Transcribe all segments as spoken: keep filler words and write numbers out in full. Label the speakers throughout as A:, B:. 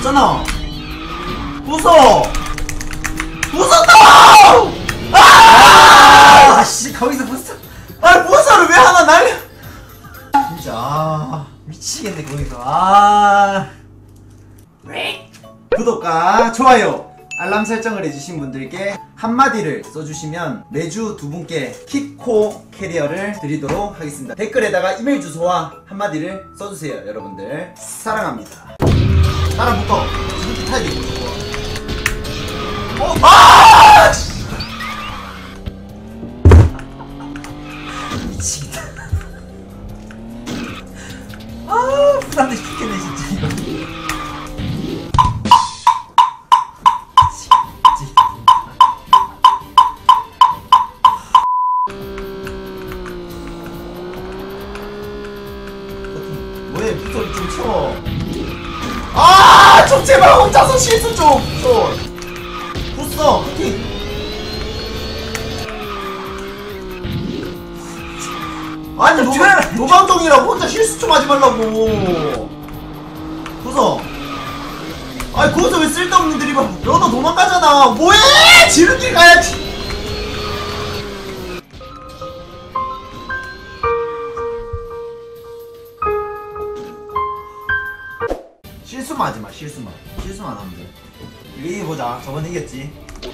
A: 부쉈잖아. 부숴! 부쉈다! 아!
B: 아씨 거기서 부숴.
A: 아 부숴를 왜 하나 날려?
B: 진짜 아, 미치겠네 거기서. 아
A: 구독과 좋아요 알람 설정을 해주신 분들께 한마디를 써주시면 매주 두 분께 키코 캐리어를 드리도록 하겠습니다. 댓글에다가 이메일 주소와 한마디를 써주세요. 여러분들 사랑합니다. 나랑 붙어. 지금 타야 돼. 어? 아!
B: 미치겠다. 아 부담돼 죽겠네 진짜 이거.
A: 뭐해 빗소리 좀 치워. 아 좀 제발 혼자서 실수 좀 좀 부숴 쿠킹. 아니 노방, 노방정이라고 혼자 실수 좀 하지 말라고. 부숴. 아니 거기서 왜 쓸데없는 드리블. 너도 도망가잖아. 뭐해 지름길 가야지. 실수만 하지마. 실수만 실수만 하면 돼. 이겨보자. 저번에 이겼지.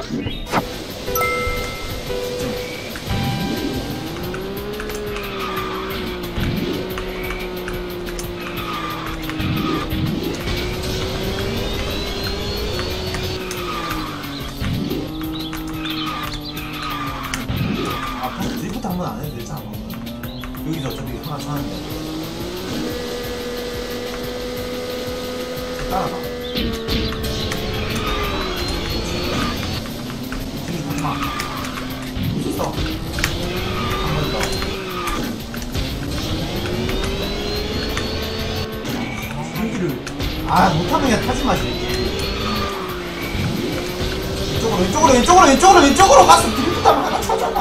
A: 아 파스 드리프트 한 번 안 해도 되잖아. 여기서 어차피 하나 차는데 따라가. 등이 가지마. 부쉈어. 한 번 더. 승기를 아 못하면 그냥 타지마. 왼쪽으로 왼쪽으로 왼쪽으로 왼쪽으로 왼쪽으로 가서 드리프트 하면 하나 차잖아.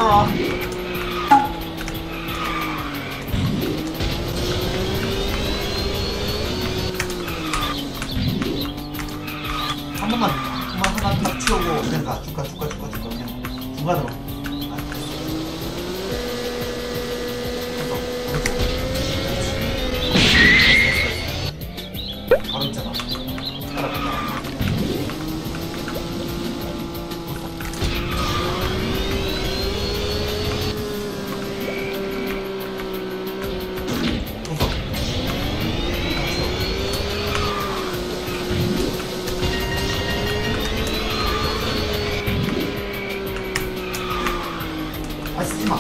A: 한 번만, 한 번만 하나 딱 치우고 그냥 가. 쭉 가, 쭉 가, 쭉 가, 쭉 가. 그냥 중간으로. 아. 바로 있잖아. 따라가, 따라가. 아 쓰지마.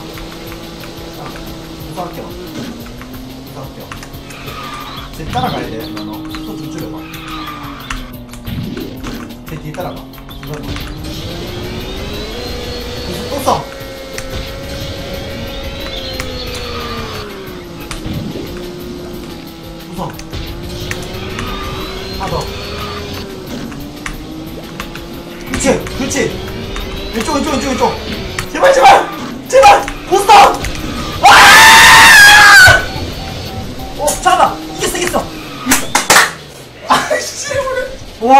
A: 무사할게. 무사할게. 쟤 따라가야 돼. 너 너. 또 좀 줄여봐. 쟤 뒤에 따라가. 중간으로. 계속 또 써. 무서. 하나 더. 그렇지. 그렇지. 왼쪽 왼쪽 왼쪽 왼쪽. 제발 제발. 제발! 부스터! 아!
B: 어 잠깐만 이겼어 이겼어.
A: 아이씨
B: 와.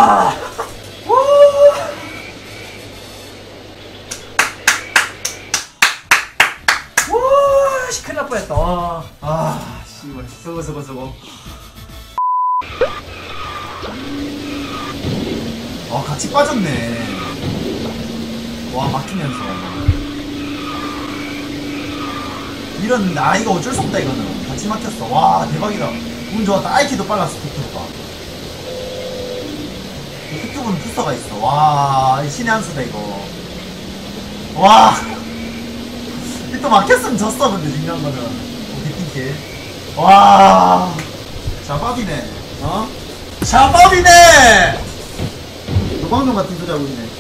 B: 와. 씨 큰일 날 뻔했다. 와.
A: 아 씨발 수고 수고 수고. 어 같이 빠졌네. 와 막히면서 이런 아 이거 어쩔 수 없다. 이거는 같이 막혔어. 와 대박이다. 운 좋았다. 아이키도 빨랐어. 툭툭가 툭툭은 부서가 있어. 와 신의 한 수다 이거. 와 또 막혔으면 졌어. 근데 중요한 거는 오케이 와 자밥이네. 어? 자밥이네. 노방정 같은 소리 하고 있네.